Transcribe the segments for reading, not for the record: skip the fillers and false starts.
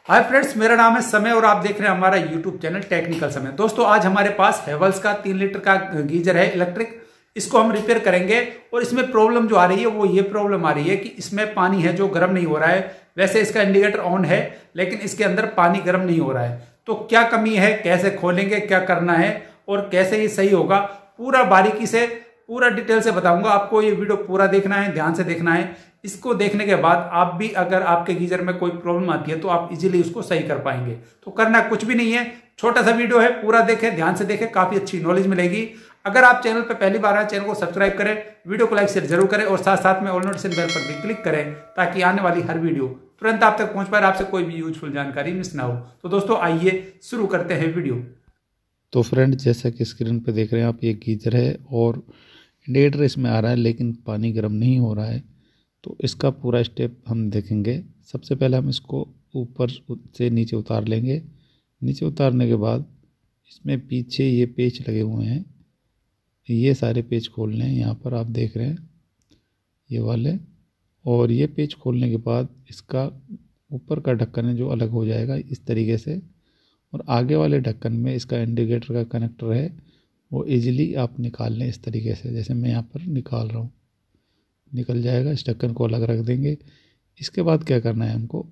Hi friends, मेरा नाम है समय और आप देख रहे हैं हमारा यूट्यूब चैनल टेक्निकल समय। दोस्तों, आज हमारे पास हेवल्स का 3 लीटर का गीजर है इलेक्ट्रिक। इसको हम रिपेयर करेंगे और इसमें प्रॉब्लम जो आ रही है वो ये प्रॉब्लम आ रही है कि इसमें पानी है जो गर्म नहीं हो रहा है। वैसे इसका इंडिकेटर ऑन है लेकिन इसके अंदर पानी गर्म नहीं हो रहा है। तो क्या कमी है, कैसे खोलेंगे, क्या करना है और कैसे ये सही होगा, पूरा बारीकी से पूरा डिटेल से बताऊंगा। आपको ये वीडियो पूरा देखना है, ध्यान से देखना है। इसको देखने के बाद आप भी अगर आपके गीजर में कोई प्रॉब्लम आती है तो आप इजीली उसको सही कर पाएंगे। तो करना कुछ भी नहीं है, छोटा सा वीडियो है, पूरा देखें, ध्यान से देखें, काफी अच्छी नॉलेज मिलेगी। अगर आप चैनल पर पहली बार आए, चैनल को सब्सक्राइब करें, वीडियो को लाइक शेयर जरूर करें और साथ साथ में ऑल नोटिफिकेशन बेल पर भी क्लिक करें ताकि आने वाली हर वीडियो तुरंत आप तक पहुंच पाए, आपसे कोई भी यूजफुल जानकारी मिस ना हो। तो दोस्तों आइए शुरू करते हैं वीडियो। तो फ्रेंड, जैसा कि स्क्रीन पे देख रहे हैं आप, ये गीजर है और इंडिकेटर इसमें आ रहा है लेकिन पानी गर्म नहीं हो रहा है। तो इसका पूरा स्टेप हम देखेंगे। सबसे पहले हम इसको ऊपर से नीचे उतार लेंगे। नीचे उतारने के बाद इसमें पीछे ये पेच लगे हुए हैं, ये सारे पेच खोलने हैं। यहाँ पर आप देख रहे हैं ये वाले, और ये पेच खोलने के बाद इसका ऊपर का ढक्कन है जो अलग हो जाएगा इस तरीके से। और आगे वाले ढक्कन में इसका इंडिकेटर का कनेक्टर है, वो इजीली आप निकाल लें इस तरीके से, जैसे मैं यहाँ पर निकाल रहा हूँ। निकल जाएगा। इस ढक्कन को अलग रख देंगे। इसके बाद क्या करना है हमको,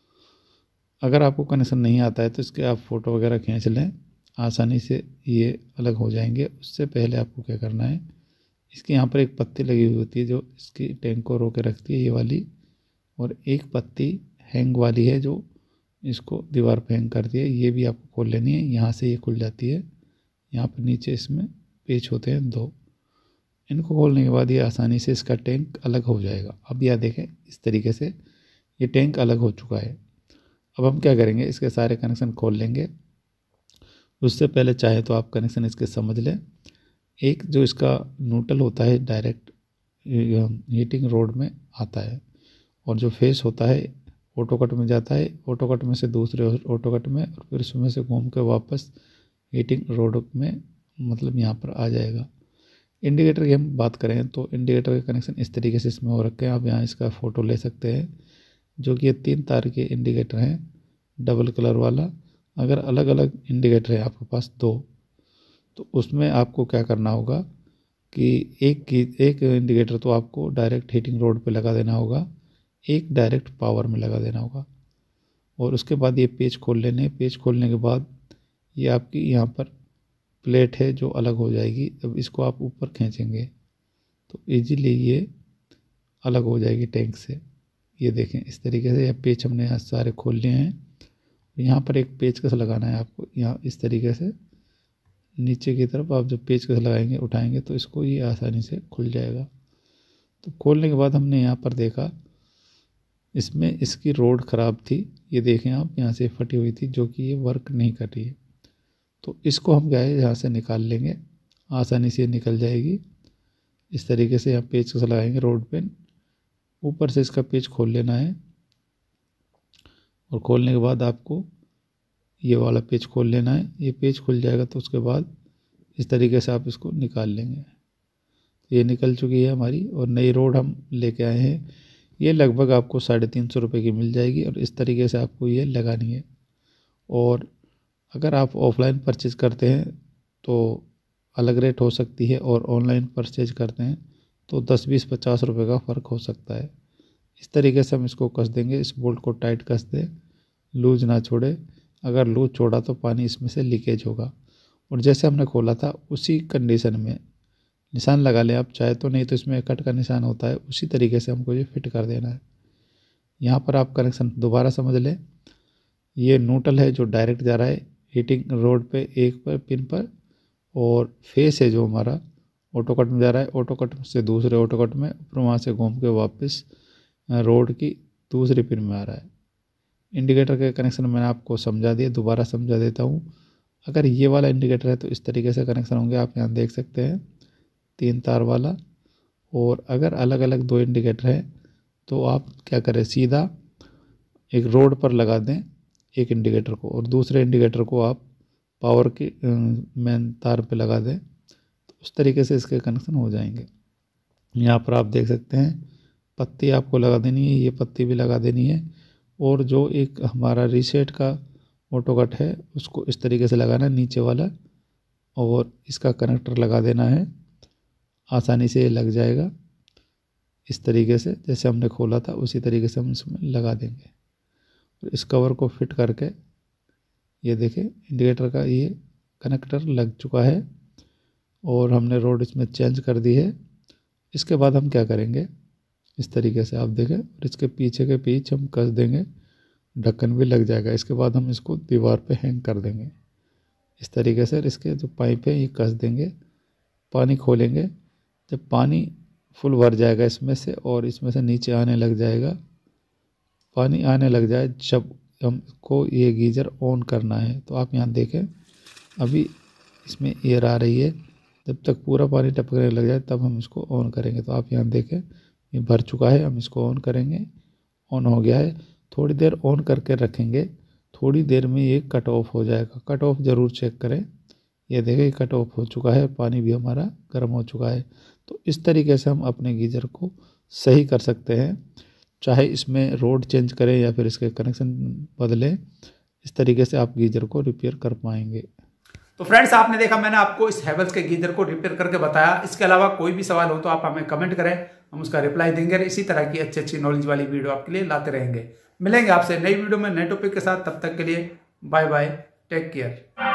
अगर आपको कनेक्शन नहीं आता है तो इसके आप फ़ोटो वगैरह खींच लें, आसानी से ये अलग हो जाएंगे। उससे पहले आपको क्या करना है, इसके यहाँ पर एक पत्ती लगी हुई होती है जो इसकी टैंक को रोके रखती है, ये वाली। और एक पत्ती हैंग वाली है जो इसको दीवार पर हैंग करती है, ये भी आपको खोल लेनी है। यहाँ से ये खुल जाती है। यहाँ पर नीचे इसमें पेच होते हैं 2। इनको खोलने के बाद ये आसानी से इसका टैंक अलग हो जाएगा। अब यह देखें, इस तरीके से ये टैंक अलग हो चुका है। अब हम क्या करेंगे, इसके सारे कनेक्शन खोल लेंगे। उससे पहले चाहे तो आप कनेक्शन इसके समझ लें। एक जो इसका न्यूट्रल होता है डायरेक्ट हीटिंग रोड में आता है, और जो फेस होता है ऑटो कट में जाता है, ऑटो कट में से दूसरे ऑटो कट में, और फिर उसमें से घूम के वापस हीटिंग रोड में, मतलब यहाँ पर आ जाएगा। इंडिकेटर की हम बात करें तो इंडिकेटर के कनेक्शन इस तरीके से इसमें हो रखे हैं। आप यहाँ इसका फ़ोटो ले सकते हैं, जो कि ये 3 तार के इंडिकेटर हैं, डबल कलर वाला। अगर अलग अलग इंडिकेटर है आपके पास 2, तो उसमें आपको क्या करना होगा कि एक इंडिकेटर तो आपको डायरेक्ट हीटिंग रोड पे लगा देना होगा, एक डायरेक्ट पावर में लगा देना होगा। और उसके बाद ये पेज खोल लेने। पेज खोलने के बाद ये आपकी यहाँ पर प्लेट है जो अलग हो जाएगी। अब इसको आप ऊपर खींचेंगे तो इजीली ये अलग हो जाएगी टैंक से। ये देखें, इस तरीके से ये पेच हमने यहाँ सारे खोल लिए हैं। यहाँ पर एक पेचकस लगाना है आपको, यहाँ इस तरीके से नीचे की तरफ आप जब पेचकस लगाएंगे, उठाएंगे तो इसको ये आसानी से खुल जाएगा। तो खोलने के बाद हमने यहाँ पर देखा इसमें इसकी रोड ख़राब थी, ये देखें आप, यहाँ से फटी हुई थी, जो कि ये वर्क नहीं कर रही है। तो इसको हम क्या है यहाँ से निकाल लेंगे, आसानी से निकल जाएगी। इस तरीके से यहाँ पेच को लगाएंगे रोड पे, ऊपर से इसका पेच खोल लेना है। और खोलने के बाद आपको ये वाला पेच खोल लेना है। ये पेच खुल जाएगा तो उसके बाद इस तरीके से आप इसको निकाल लेंगे। ये निकल चुकी है हमारी, और नई रोड हम लेके आए हैं। ये लगभग आपको 350 रुपये की मिल जाएगी, और इस तरीके से आपको ये लगानी है। और अगर आप ऑफलाइन परचेज़ करते हैं तो अलग रेट हो सकती है, और ऑनलाइन परचेज करते हैं तो 10, 20, 50 रुपये का फ़र्क हो सकता है। इस तरीके से हम इसको कस देंगे। इस बोल्ट को टाइट कस दें, लूज ना छोड़े। अगर लूज छोड़ा तो पानी इसमें से लीकेज होगा। और जैसे हमने खोला था उसी कंडीशन में निशान लगा लें आप चाहे तो, नहीं तो इसमें कट का निशान होता है। उसी तरीके से हमको ये फिट कर देना है। यहाँ पर आप कनेक्शन दोबारा समझ लें। ये न्यूट्रल है जो डायरेक्ट जा रहा है हीटिंग रोड पे एक पर पिन पर, और फेस है जो हमारा ऑटो कट में जा रहा है, ऑटो कट से दूसरे ऑटो कट में, फिर वहाँ से घूम के वापस रोड की दूसरी पिन में आ रहा है। इंडिकेटर के कनेक्शन मैंने आपको समझा दिए, दोबारा समझा देता हूँ। अगर ये वाला इंडिकेटर है तो इस तरीके से कनेक्शन होंगे, आप यहाँ देख सकते हैं 3 तार वाला। और अगर अलग अलग 2 इंडिकेटर हैं तो आप क्या करें, सीधा एक रोड पर लगा दें एक इंडिकेटर को, और दूसरे इंडिकेटर को आप पावर की मेन तार पे लगा दें। तो उस तरीके से इसके कनेक्शन हो जाएंगे। यहाँ पर आप देख सकते हैं पत्ती आपको लगा देनी है, ये पत्ती भी लगा देनी है। और जो एक हमारा रीसेट का ऑटो कट है उसको इस तरीके से लगाना नीचे वाला, और इसका कनेक्टर लगा देना है। आसानी से ये लग जाएगा इस तरीके से, जैसे हमने खोला था उसी तरीके से हम इसमें लगा देंगे। और इस कवर को फिट करके ये देखें इंडिकेटर का ये कनेक्टर लग चुका है और हमने रोड इसमें चेंज कर दी है। इसके बाद हम क्या करेंगे, इस तरीके से आप देखें, और इसके पीछे के पीछे हम कस देंगे, ढक्कन भी लग जाएगा। इसके बाद हम इसको दीवार पे हैंग कर देंगे इस तरीके से। इसके जो पाइप है ये कस देंगे, पानी खोलेंगे। जब पानी फुल भर जाएगा इसमें से और इसमें से नीचे आने लग जाएगा, पानी आने लग जाए, जब हमको ये गीज़र ऑन करना है तो आप यहाँ देखें अभी इसमें एयर आ रही है। जब तक पूरा पानी टपकने लग जाए तब हम इसको ऑन करेंगे। तो आप यहाँ देखें ये भर चुका है, हम इसको ऑन करेंगे। ऑन हो गया है, थोड़ी देर ऑन करके रखेंगे, थोड़ी देर में ये कट ऑफ हो जाएगा। कट ऑफ ज़रूर चेक करें। ये देखें कट ऑफ हो चुका है, पानी भी हमारा गर्म हो चुका है। तो इस तरीके से हम अपने गीज़र को सही कर सकते हैं, चाहे इसमें रोड चेंज करें या फिर इसके कनेक्शन बदलें। इस तरीके से आप गीज़र को रिपेयर कर पाएंगे। तो फ्रेंड्स आपने देखा, मैंने आपको इस हैवेल्स के गीज़र को रिपेयर करके बताया। इसके अलावा कोई भी सवाल हो तो आप हमें कमेंट करें, हम उसका रिप्लाई देंगे। इसी तरह की अच्छी अच्छी नॉलेज वाली वीडियो आपके लिए लाते रहेंगे। मिलेंगे आपसे नई वीडियो में नए टॉपिक के साथ। तब तक के लिए बाय बाय, टेक केयर।